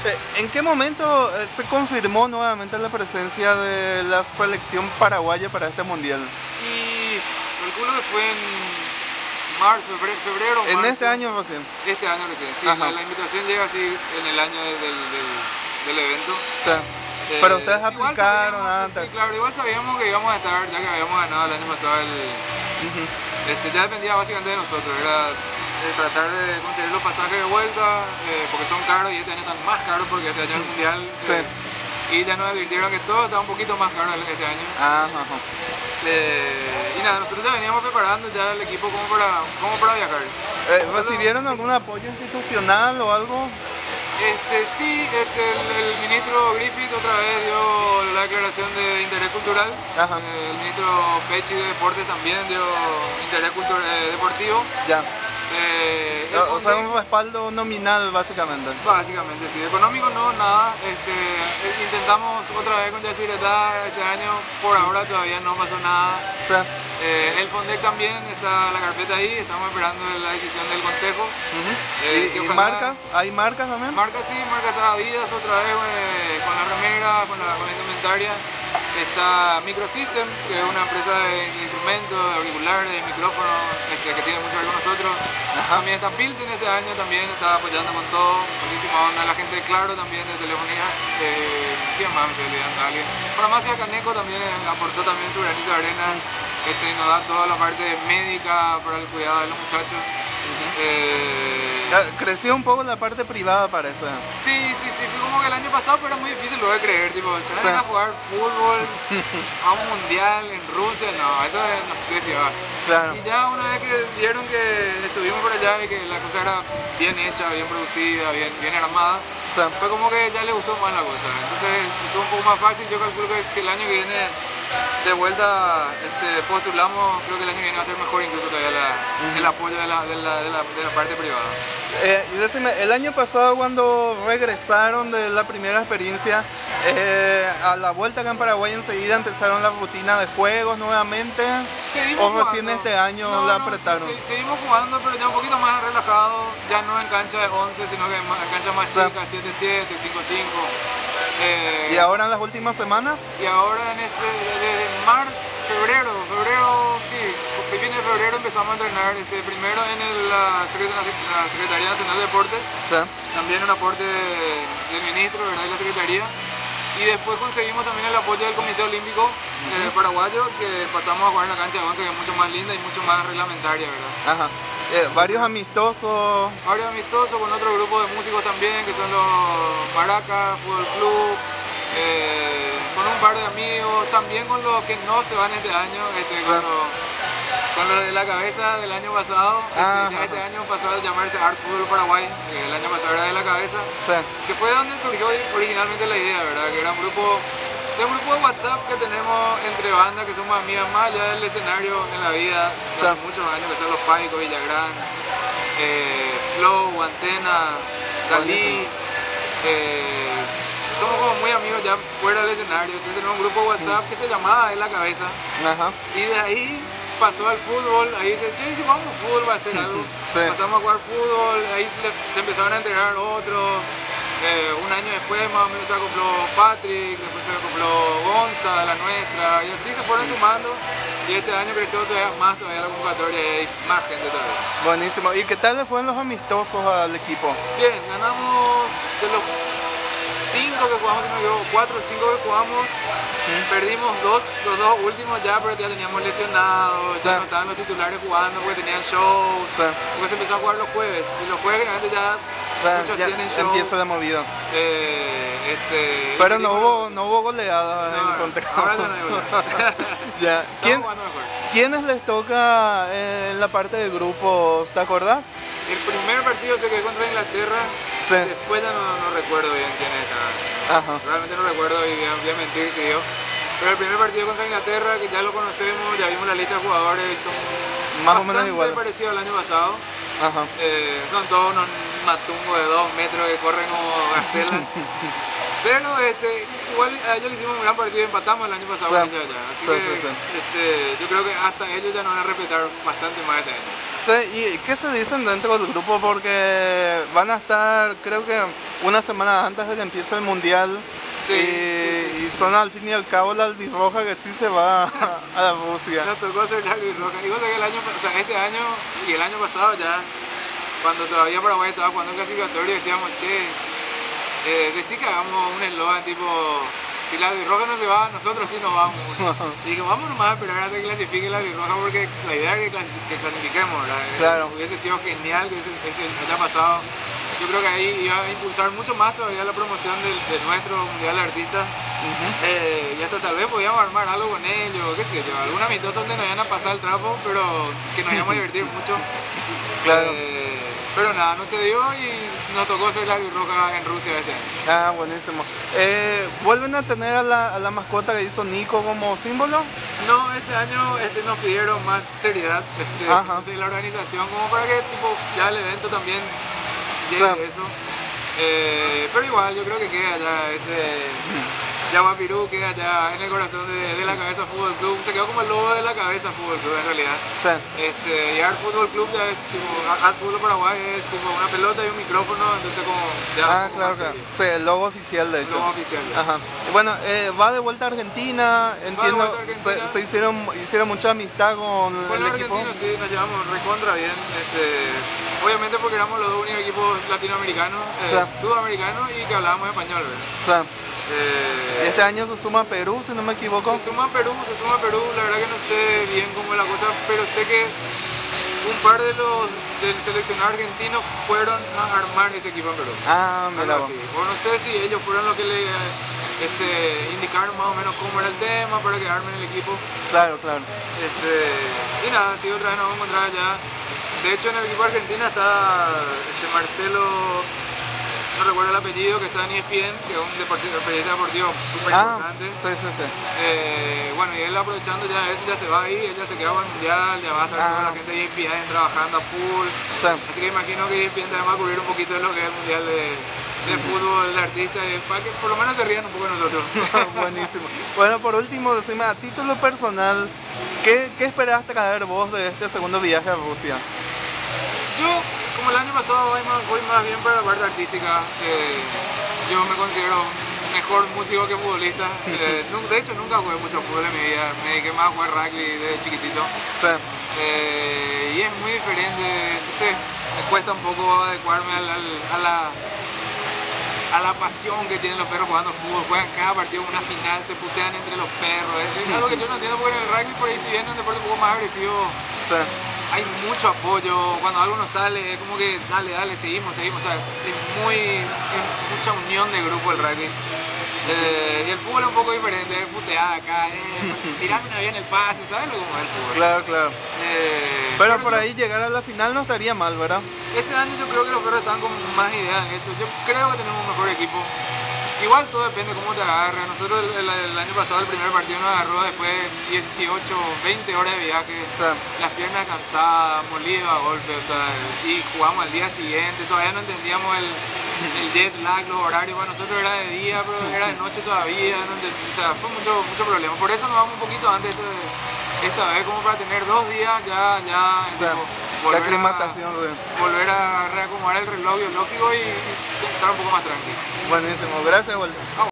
¿En qué momento se confirmó nuevamente la presencia de la selección paraguaya para este mundial? Y calculo que fue en marzo, febrero, En marzo. este año recién. Este año recién, sí. La invitación llega así en el año del evento. Sí. Pero ustedes igual aplicaron sabíamos, antes. sí, claro, igual sabíamos que íbamos a estar, ya que habíamos ganado el año pasado ya dependía básicamente de nosotros, era tratar de conseguir los pasajes de vuelta, porque son caros y este año están más caros porque este año es el mundial. Y ya nos advirtieron que todo estaba un poquito más caro este año. Y nada, nosotros ya veníamos preparando ya el equipo como para viajar. ¿Recibieron algún apoyo institucional o algo? Sí, el ministro Griffith otra vez dio la declaración de interés cultural. El ministro Pechi de Deportes también dio interés deportivo. Ya. O sea, un respaldo nominal básicamente. Básicamente, sí. Económico no, nada. Intentamos otra vez con Yacyretá este año, por ahora todavía no pasó nada. Sí. El Fondec también está la carpeta ahí, estamos esperando la decisión del consejo. ¿Y marcas? ¿Hay marcas también? Marcas sí, marcas está Adidas otra vez con la remera, con la indumentaria. Está Microsystem, que es una empresa de instrumentos, de auriculares, de micrófonos, que tiene mucho que ver con nosotros. También está Pilsen este año, también está apoyando con todo, muchísima onda. La gente de Claro también, de telefonía. ¿Quién más me estoy olvidando? Alguien. Farmacia Caneco también aportó también su granito de arena. Nos da toda la parte médica para el cuidado de los muchachos. Creció un poco la parte privada, parece. Sí, fue como que el año pasado, pero era muy difícil lo de creer, tipo, se van a jugar fútbol a un mundial en Rusia, no, esto no sé si va. Claro. Y ya una vez que vieron que estuvimos por allá y que la cosa era bien hecha, bien producida, bien armada, fue como que ya le gustó más la cosa. Entonces estuvo un poco más fácil. Yo calculo que si el año que viene de vuelta postulamos, creo que el año que viene va a ser mejor incluso todavía el apoyo de la parte privada. Y decime, el año pasado cuando regresaron de la primera experiencia, a la vuelta acá en Paraguay enseguida empezaron la rutina de juegos nuevamente. ¿O recién este año la apretaron? Seguimos jugando, pero ya un poquito más relajado, ya no en cancha de 11, sino que en cancha más chica, 7-7, 5-5. ¿Y ahora en las últimas semanas? Y ahora desde marzo, febrero, sí, a fines de febrero empezamos a entrenar primero en la Secretaría Nacional de Deportes, también un aporte del ministro, ¿verdad?, de la Secretaría. Y después conseguimos también el apoyo del Comité Olímpico Paraguayo, que pasamos a jugar en la cancha de 11, que es mucho más linda y mucho más reglamentaria, ¿verdad? Varios amistosos. Varios amistosos con otro grupo de músicos también, que son los Maracas, Fútbol Club, con un par de amigos, también con los que no se van este año, con los de la cabeza del año pasado. Ya este año pasó a llamarse Art Fútbol Paraguay, el año pasado era de la cabeza, que fue donde surgió originalmente la idea, ¿verdad? Que era un grupo de WhatsApp que tenemos entre bandas que somos amigas más allá del escenario en la vida, durante muchos años, que son los Paicos, Villagrán, Flow, Antena, Dalí. Somos como muy amigos ya fuera del escenario. Entonces tenemos un grupo de WhatsApp que se llamaba En la Cabeza. Y de ahí pasó al fútbol. Ahí dice, che, si vamos a fútbol va a hacer algo. Pasamos a jugar fútbol, ahí se empezaron a entrenar otros. Un año después más o menos se acopló Patrick, después se acopló Gonza, la nuestra, y así se fueron sumando. Y este año creció todavía más la convocatoria y hay más gente todavía. Buenísimo. ¿Y qué tal le fueron los amistosos al equipo? Bien, ganamos de los 5 que jugamos, 4 o 5 que jugamos, perdimos los dos últimos ya, pero ya teníamos lesionados, ya no estaban los titulares jugando porque tenían shows, porque se empezó a jugar los jueves, y los jueves generalmente ya muchos tienen shows. Empieza la movida. Pero no hubo goleadas en contexto. Ahora ya no hay goleadas. ¿Quiénes les toca en la parte del grupo? ¿Te acordás? El primer partido se quedó contra Inglaterra. Después ya no recuerdo bien quién era. Realmente no recuerdo y voy a mentir si digo. Pero el primer partido contra Inglaterra, que ya lo conocemos, ya vimos la lista de jugadores y son más o menos igual, parecidos al año pasado. Son todos unos matumbos de 2 metros que corren como gacelas. Pero igual a ellos le hicimos un gran partido, empatamos el año pasado con ellos allá. Así que yo creo que hasta ellos ya nos van a respetar bastante más este año. Sí, ¿y qué se dicen dentro del grupo? Porque van a estar, creo que una semana antes de que empiece el Mundial. Sí, y son al fin y al cabo la albirroja que sí se va a Rusia. Nos tocó ser la albirroja. Y vos sabés que este año y el año pasado ya, cuando todavía Paraguay estaba jugando el clasificatorio, decíamos, decir que hagamos un eslogan tipo, si la albirroja no se va, nosotros sí nos vamos. Y digo, vamos nomás a esperar hasta que clasifique la albirroja, porque la idea es que clasifiquemos, ¿verdad? Claro. Hubiese sido genial que eso haya pasado. Yo creo que ahí iba a impulsar mucho más todavía la promoción de nuestro Mundial de Artistas. Y hasta tal vez podíamos armar algo con ellos, qué sé yo, alguna amistosa donde nos iban a pasar el trapo, pero que nos íbamos a divertir mucho. Claro. Pero nada, no se dio y nos tocó ser la albirroja en Rusia este año. Ah, buenísimo. ¿Vuelven a tener a la mascota que hizo Nico como símbolo? No, este año nos pidieron más seriedad de la organización, como para que ya el evento también llegue eso. Pero igual yo creo que queda ya Yaguapirú queda ya en el corazón de la Cabeza Fútbol Club. Se quedó como el logo de la Cabeza Fútbol Club en realidad. Y Art Fútbol Club ya es tipo, Art Fútbol Paraguay es tipo una pelota y un micrófono, entonces como ya claro. Sí, el logo oficial de hecho. El logo oficial. Bueno, va de vuelta a Argentina, entiendo, se hicieron mucha amistad con el equipo. Argentino, sí, nos llevamos recontra bien. Obviamente porque éramos los dos únicos equipos latinoamericanos, sudamericanos y que hablábamos español, ¿verdad? Este año se suma Perú, si no me equivoco. Se suma Perú, la verdad que no sé bien cómo es la cosa, pero sé que un par del seleccionado argentino fueron a armar ese equipo en Perú. Mira. O no sé si ellos fueron los que le indicaron más o menos cómo era el tema para que armen el equipo. Claro. Y nada, sí, otra vez nos vamos a encontrar allá. De hecho, en el equipo argentino está Marcelo, no recuerdo el apellido, que está en ESPN, que es un periodista deportivo súper importante. Bueno, y él aprovechando ya eso, ya se va ahí, él ya se queda con el Mundial, ya va a estar toda la gente de ESPN trabajando a full. Así que imagino que ESPN también va a cubrir un poquito de lo que es el Mundial de fútbol, de artistas, para que por lo menos se rían un poco de nosotros. Buenísimo. Bueno, por último, decime, a título personal, ¿qué esperás traer vos de este segundo viaje a Rusia? Yo, como el año pasado, voy más bien para la parte artística. Yo me considero mejor músico que futbolista. De hecho, nunca jugué mucho fútbol en mi vida. Me dediqué más a jugar rugby desde chiquitito. Y es muy diferente. Entonces, me cuesta un poco adecuarme a la pasión que tienen los perros jugando fútbol. Juegan cada partido una final, se putean entre los perros. Es algo que yo no entiendo, porque en el rugby por ahí, si bien es un deporte un poco más agresivo, hay mucho apoyo. Cuando algo no sale, es como que dale, seguimos. O sea, es mucha unión de grupo el rugby. Y el fútbol es un poco diferente, es puteada acá, tirarme una bien el pase, ¿sabes lo que es el fútbol? Claro. Pero por ahí llegar a la final no estaría mal, ¿verdad? Este año yo creo que los perros están con más ideas en eso. Yo creo que tenemos un mejor equipo. Igual todo depende de cómo te agarra. Nosotros el año pasado el primer partido nos agarró después de 18, 20 horas de viaje, las piernas cansadas, molidas a golpe, y jugamos al día siguiente, todavía no entendíamos el jet lag, los horarios. Para nosotros era de día, pero era de noche todavía, fue mucho problema. Por eso nos vamos un poquito antes esta vez, como para tener 2 días volver a reacomodar el reloj biológico y estar un poco más tranquilo. Buenísimo, gracias, Walter.